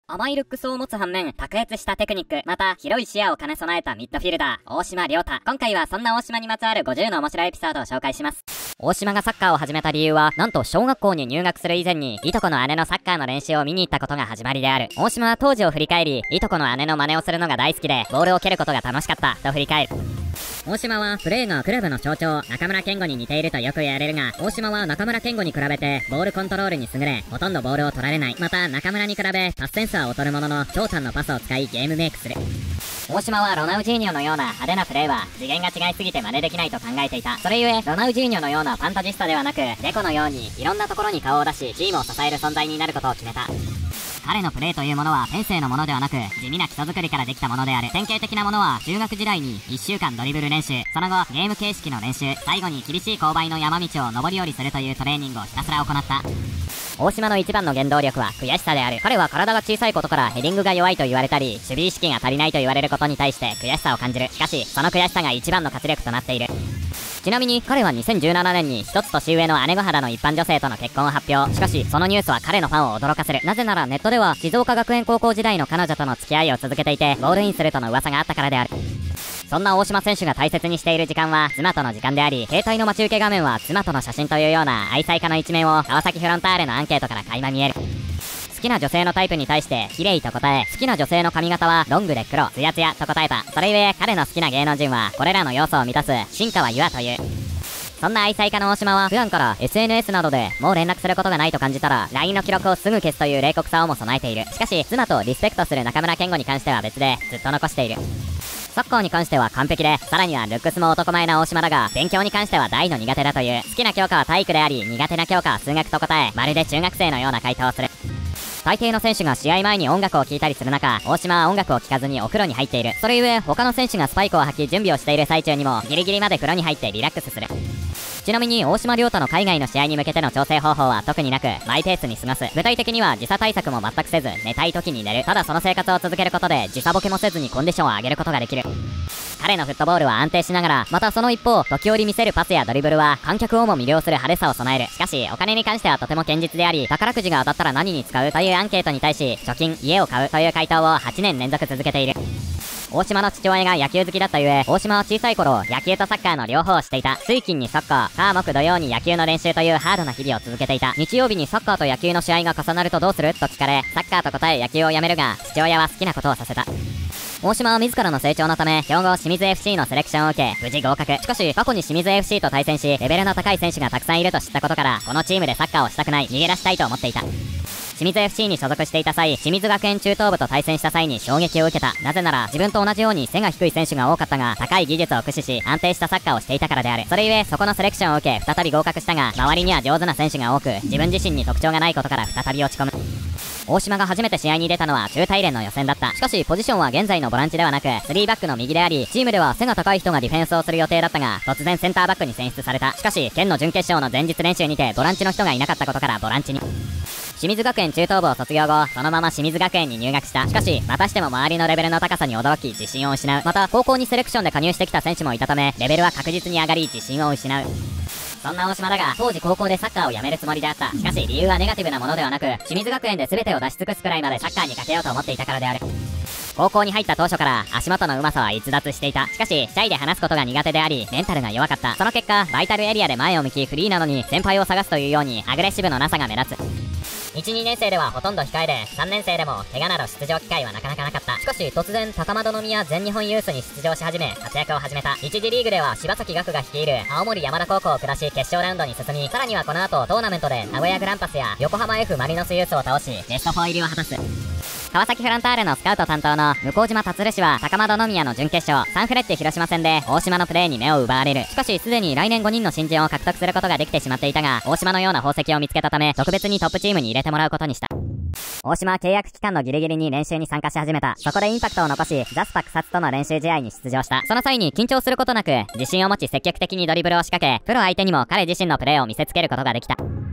甘いルックスを持つ反面、卓越したテクニック、また広い視野を兼ね備えたミッドフィルダー、大島亮太。今回はそんな大島にまつわる50の面白いエピソードを紹介します。大島がサッカーを始めた理由は、なんと小学校に入学する以前に、いとこの姉のサッカーの練習を見に行ったことが始まりである。大島は当時を振り返り、いとこの姉の真似をするのが大好きで、ボールを蹴ることが楽しかった、と振り返る。大島はプレーがクラブの象徴、中村健吾に似ているとよく言われるが、大島は中村健吾に比べてボールコントロールに優れ、ほとんどボールを取られない。また中村に比べパスセンスは劣るものの、長短のパスを使いゲームメイクする。大島はロナウジーニョのような派手なプレーは次元が違いすぎて真似できないと考えていた。それゆえロナウジーニョのようなファンタジスタではなく、デコのようにいろんなところに顔を出しチームを支える存在になることを決めた。彼のプレーというものは天性のものではなく、地味な基礎作りからできたものである。典型的なものは中学時代に1週間ドリブル練習、その後ゲーム形式の練習、最後に厳しい勾配の山道を上り下りするというトレーニングをひたすら行った。大島の一番の原動力は悔しさである。彼は体が小さいことからヘディングが弱いと言われたり、守備意識が足りないと言われることに対して悔しさを感じる。しかしその悔しさが一番の活力となっている。ちなみに彼は2017年に一つ年上の姉御肌の一般女性との結婚を発表。しかしそのニュースは彼のファンを驚かせる。なぜならネットでは静岡学園高校時代の彼女との付き合いを続けていて、ゴールインするとの噂があったからである。そんな大島選手が大切にしている時間は妻との時間であり、携帯の待ち受け画面は妻との写真というような愛妻家の一面を川崎フロンターレのアンケートから垣間見える。好きな女性のタイプに対して綺麗と答え、好きな女性の髪型はロングで黒、ツヤツヤと答えた。それゆえ彼の好きな芸能人はこれらの要素を満たす新川優愛という。そんな愛妻家の大島は普段から SNS などでもう連絡することがないと感じたら LINE の記録をすぐ消すという冷酷さをも備えている。しかし妻とリスペクトする中村健吾に関しては別でずっと残している。サッカーに関しては完璧で、さらにはルックスも男前な大島だが、勉強に関しては大の苦手だという。好きな教科は体育であり、苦手な教科は数学と答え、まるで中学生のような回答をする。大抵の選手が試合前に音楽を聴いたりする中、大島は音楽を聴かずにお風呂に入っている。それゆえ他の選手がスパイクを履き準備をしている最中にもギリギリまで風呂に入ってリラックスする。ちなみに大島亮太の海外の試合に向けての調整方法は特になく、マイペースに過ごす。具体的には時差対策も全くせず、寝たい時に寝る。ただその生活を続けることで時差ボケもせずにコンディションを上げることができる。彼のフットボールは安定しながら、またその一方時折見せるパスやドリブルは観客をも魅了する派手さを備える。しかしお金に関してはとても堅実であり、宝くじが当たったら何に使うというアンケートに対し、貯金、家を買うという回答を8年連続続けている。大島の父親が野球好きだったゆえ、大島は小さい頃野球とサッカーの両方をしていた。水金にサッカー、火木土曜に野球の練習というハードな日々を続けていた。日曜日にサッカーと野球の試合が重なるとどうすると聞かれ、サッカーと答え野球をやめるが、父親は好きなことをさせた。大島は自らの成長のため強豪清水 FC のセレクションを受け無事合格。しかし過去に清水 FC と対戦しレベルの高い選手がたくさんいると知ったことから、このチームでサッカーをしたくない、逃げ出したいと思っていた。清水 FC に所属していた際、清水学園中等部と対戦した際に衝撃を受けた。なぜなら自分と同じように背が低い選手が多かったが、高い技術を駆使し安定したサッカーをしていたからである。それゆえそこのセレクションを受け再び合格したが、周りには上手な選手が多く自分自身に特徴がないことから再び落ち込む。大島が初めて試合に出たのは中大連の予選だった。しかしポジションは現在のボランチではなく3バックの右であり、チームでは背が高い人がディフェンスをする予定だったが、突然センターバックに選出された。しかし県の準決勝の前日練習にてボランチの人がいなかったことからボランチに。清水学園中等部を卒業後、そのまま清水学園に入学した。しかしまたしても周りのレベルの高さに驚き自信を失う。また高校にセレクションで加入してきた選手もいたため、レベルは確実に上がり自信を失う。そんな大島だが、当時高校でサッカーをやめるつもりであった。しかし理由はネガティブなものではなく、清水学園で全てを出し尽くすくらいまでサッカーにかけようと思っていたからである。高校に入った当初から足元のうまさは逸脱していた。しかしシャイで話すことが苦手でありメンタルが弱かった。その結果バイタルエリアで前を向きフリーなのに先輩を探すというようにアグレッシブのなさが目立つ。1、2年生ではほとんど控えで、3年生でも怪我など出場機会はなかなかなかった。しかし突然高円宮全日本ユースに出場し始め活躍を始めた。1次リーグでは柴崎岳が率いる青森山田高校を下し決勝ラウンドに進み、さらにはこの後トーナメントで名古屋グランパスや横浜 F マリノスユースを倒しベスト4入りを果たす。川崎フロンターレのスカウト担当の向島達氏は高円宮の準決勝サンフレッチェ広島戦で大島のプレーに目を奪われる。しかしすでに来年5人の新人を獲得することができてしまっていたが、大島のような宝石を見つけたため特別にトップチームに入れてもらうことにした。大島は契約期間のギリギリに練習に参加し始めた。そこでインパクトを残しザスパ草津との練習試合に出場した。その際に緊張することなく自信を持ち積極的にドリブルを仕掛け、プロ相手にも彼自身のプレーを見せつけることができた。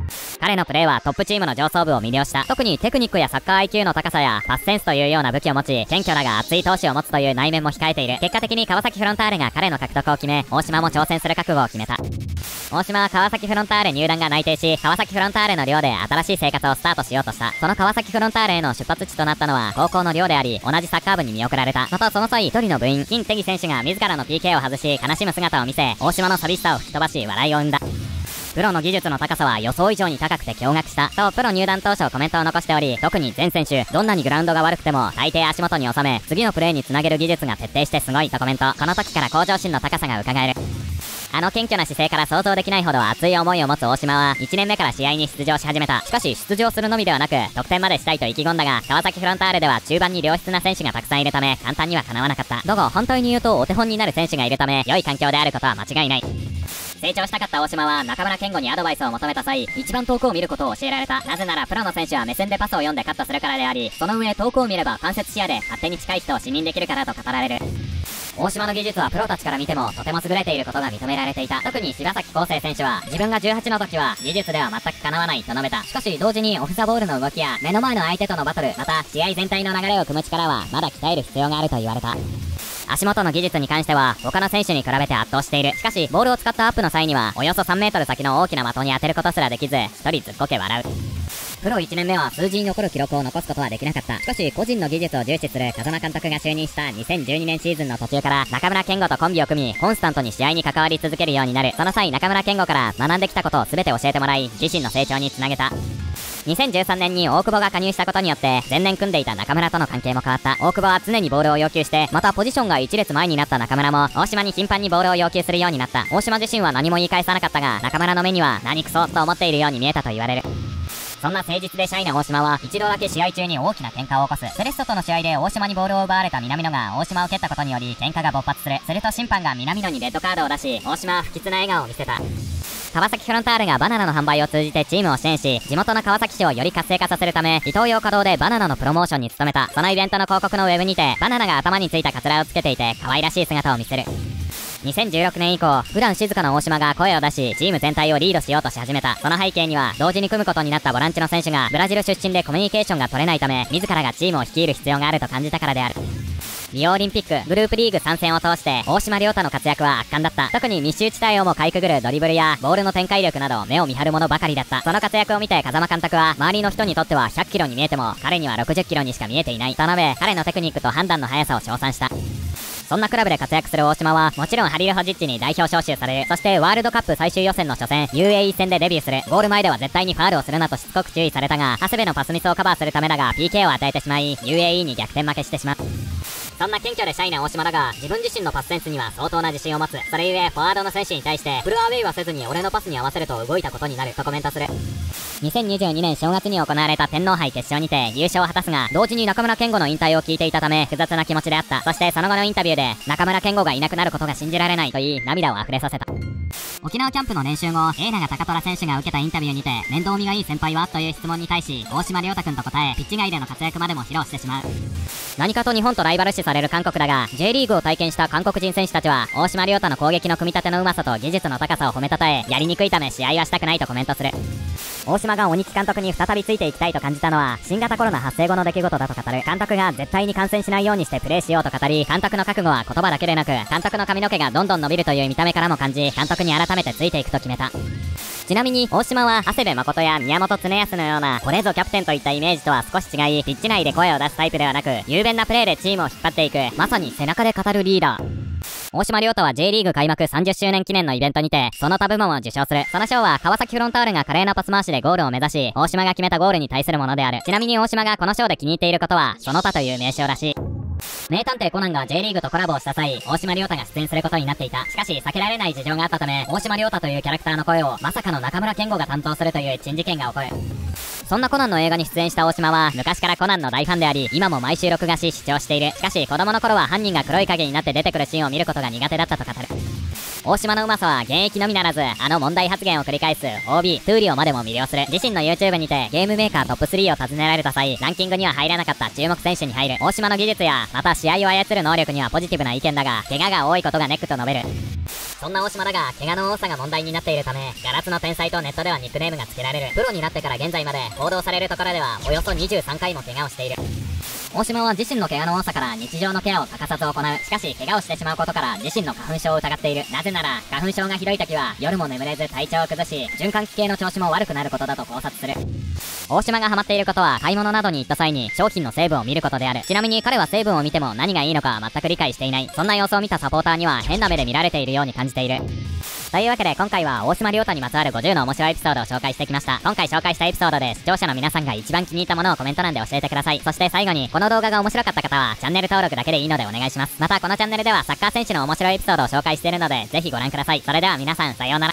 彼のプレーはトップチームの上層部を魅了した。特にテクニックやサッカー IQ の高さやパスセンスというような武器を持ち、謙虚だが熱い闘志を持つという内面も控えている。結果的に川崎フロンターレが彼の獲得を決め、大島も挑戦する覚悟を決めた。大島は川崎フロンターレ入団が内定し、川崎フロンターレの寮で新しい生活をスタートしようとした。その川崎フロンターレへの出発地となったのは高校の寮であり、同じサッカー部に見送られた。またその際、一人の部員、金手木選手が自らの PK を外し、悲しむ姿を見せ、大島の寂しさを吹き飛ばし、笑いを生んだ。プロの技術の高さは予想以上に高くて驚愕したとプロ入団当初コメントを残しており、特に全選手どんなにグラウンドが悪くても大抵足元に収め、次のプレーにつなげる技術が徹底してすごいとコメント。この時から向上心の高さが伺える。あの謙虚な姿勢から想像できないほど熱い思いを持つ大島は1年目から試合に出場し始めた。しかし出場するのみではなく得点までしたいと意気込んだが、川崎フロンターレでは中盤に良質な選手がたくさんいるため簡単にはかなわなかった。だが反対に言うとお手本になる選手がいるため良い環境であることは間違いない。成長したかった大島は中村健吾にアドバイスを求めた際、一番遠くを見ることを教えられた。なぜならプロの選手は目線でパスを読んでカットするからであり、その上遠くを見れば間接視野で勝手に近い人を視認できるからと語られる。大島の技術はプロたちから見てもとても優れていることが認められていた。特に柴崎康生選手は自分が18の時は技術では全くかなわないと述べた。しかし同時にオフザボールの動きや目の前の相手とのバトル、また試合全体の流れを組む力はまだ鍛える必要があると言われた。足元の技術に関しては他の選手に比べて圧倒している。しかしボールを使ったアップの際にはおよそ3メートル先の大きな的に当てることすらできず、一人ずっこけ笑う。プロ1年目は数字に残る記録を残すことはできなかった。しかし個人の技術を重視する風間監督が就任した2012年シーズンの途中から中村健吾とコンビを組み、コンスタントに試合に関わり続けるようになる。その際中村健吾から学んできたことを全て教えてもらい、自身の成長につなげた。2013年に大久保が加入したことによって前年組んでいた中村との関係も変わった。大久保は常にボールを要求して、またポジションが1列前になった中村も大島に頻繁にボールを要求するようになった。大島自身は何も言い返さなかったが、中村の目には何クソと思っているように見えたと言われる。そんな誠実でシャイな大島は一度だけ試合中に大きな喧嘩を起こす。セレッソとの試合で大島にボールを奪われた南野が大島を蹴ったことにより喧嘩が勃発する。すると審判が南野にレッドカードを出し、大島は不吉な笑顔を見せた。川崎フロンターレがバナナの販売を通じてチームを支援し、地元の川崎市をより活性化させるためイトーヨーカドーでバナナのプロモーションに努めた。そのイベントの広告のウェブにてバナナが頭についたカツラをつけていて可愛らしい姿を見せる。2016年以降、普段静かな大島が声を出しチーム全体をリードしようとし始めた。その背景には同時に組むことになったボランチの選手がブラジル出身でコミュニケーションが取れないため、自らがチームを率いる必要があると感じたからである。リオオリンピックグループリーグ参戦を通して大島亮太の活躍は圧巻だった。特に密集地帯をもかいくぐるドリブルやボールの展開力など目を見張るものばかりだった。その活躍を見て風間監督は、周りの人にとっては100キロに見えても彼には60キロにしか見えていないと述べ、彼のテクニックと判断の速さを称賛した。そんなクラブで活躍する大島はもちろんハリルホジッチに代表招集される。そしてワールドカップ最終予選の初戦 UAE 戦でデビューする。ゴール前では絶対にファールをするなとしつこく注意されたが、長谷部のパスミスをカバーするためだが PK を与えてしまい UAE に逆転負けしてしまう。そんな謙虚でシャイな大島だが、自分自身のパスセンスには相当な自信を持つ。それゆえフォワードの選手に対してフルアウェイはせずに俺のパスに合わせると動いたことになるとコメントする。2022年正月に行われた天皇杯決勝にて優勝を果たすが、同時に中村健吾の引退を聞いていたため複雑な気持ちであった。そしてその後のインタビューで中村健吾がいなくなることが信じられないと言い涙を溢れさせた。沖縄キャンプの練習後、永長高虎選手が受けたインタビューにて、面倒見がいい先輩はという質問に対し大島亮太君と答え、ピッチ外での活躍までも披露してしまう。何かと日本とライバル視される韓国だが、 J リーグを体験した韓国人選手たちは大島亮太の攻撃の組み立てのうまさと技術の高さを褒めたたえ、やりにくいため試合はしたくないとコメントする。大島が鬼木監督に再びついていきたいと感じたのは新型コロナ発生後の出来事だと語る。監督が絶対に感染しないようにしてプレーしようと語り、監督の覚悟は言葉だけでなく監督の髪の毛がどんどん伸びるという見た目からも感じ、監督に改めてついていくと決めた。ちなみに大島は長谷部誠や宮本恒康のようなこれぞキャプテンといったイメージとは少し違い、ピッチ内で声を出すタイプではなく雄弁なプレーでチームを引っ張っていく、まさに背中で語るリーダー。大島亮太は J リーグ開幕30周年記念のイベントにてその他部門を受賞する。その賞は川崎フロンターレが華麗なパス回しでゴールを目指し、大島が決めたゴールに対するものである。ちなみに大島がこの賞で気に入っていることはその他という名称らしい。名探偵コナンが J リーグとコラボをした際、大島亮太が出演することになっていた。しかし避けられない事情があったため、大島亮太というキャラクターの声をまさかの中村健吾が担当するという珍事件が起こる。そんなコナンの映画に出演した大島は昔からコナンの大ファンであり、今も毎週録画し視聴している。しかし子供の頃は犯人が黒い影になって出てくるシーンを見ることが苦手だったと語る。大島のうまさは現役のみならず、あの問題発言を繰り返す OB トゥーリオまでも魅了する。自身の YouTube にてゲームメーカートップ3を尋ねられた際、ランキングには入らなかった注目選手に入る。大島の技術やまた試合を操る能力にはポジティブな意見だが、怪我が多いことがネックと述べる。 そんな大島だが、怪我の多さが問題になっているため、ガラスの天才とネットではニックネームが付けられる。プロになってから現在まで報道されるところではおよそ23回も怪我をしている。大島は自身の怪我の多さから日常のケアを欠かさず行う。しかし怪我をしてしまうことから自身の花粉症を疑っている。なぜなら花粉症がひどい時は夜も眠れず体調を崩し、循環器系の調子も悪くなることだと考察する。大島がハマっていることは買い物などに行った際に商品の成分を見ることである。ちなみに彼は成分を見ても何がいいのか全く理解していない。そんな様子を見たサポーターには変な目で見られているように感じている。というわけで今回は大島亮太にまつわる50の面白いエピソードを紹介してきました。今回紹介したエピソードで視聴者の皆さんが一番気に入ったものをコメント欄で教えてください。そして最後にこの動画が面白かった方はチャンネル登録だけでいいのでお願いします。またこのチャンネルではサッカー選手の面白いエピソードを紹介しているのでぜひご覧ください。それでは皆さんさようなら。